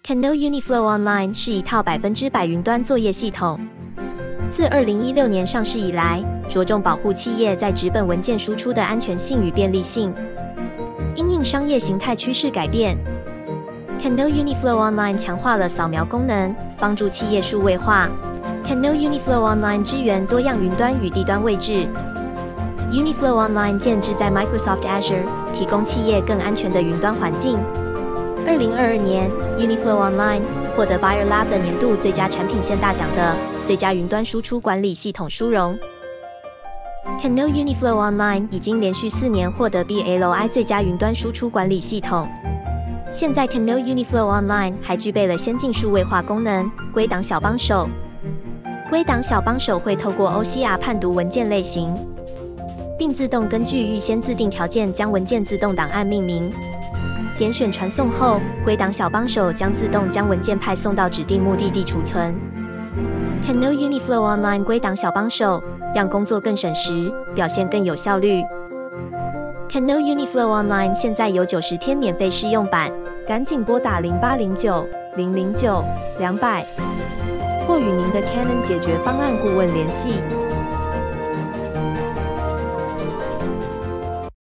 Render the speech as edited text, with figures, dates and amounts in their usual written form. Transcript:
Cano Uniflow Online 是一套100%云端作业系统。自2016年上市以来，着重保护企业在纸本文件输出的安全性与便利性。因应商业形态趋势改变 ，Cano Uniflow Online 强化了扫描功能，帮助企业数位化。Cano Uniflow Online 支援多样云端与地端位置。Uniflow Online 建置在 Microsoft Azure， 提供企业更安全的云端环境。2022年 ，Uniflow Online 获得 Buyer Lab 的年度最佳产品线大奖的最佳云端输出管理系统殊荣。Cano Uniflow Online 已经连续4年获得 BLI 最佳云端输出管理系统。现在 Cano Uniflow Online 还具备了先进数位化功能——归档小帮手。归档小帮手会透过 OCR 判读文件类型，并自动根据预先自定条件将文件自动档案命名。点选传送后，归档小帮手将自动将文件派送到指定目的地储存。Cano Uniflow Online 归档小帮手让工作更省时，表现更有效率。Cano Uniflow Online 现在有90天免费试用版，赶紧拨打0809-009-200，或与您的 Canon 解决方案顾问联系。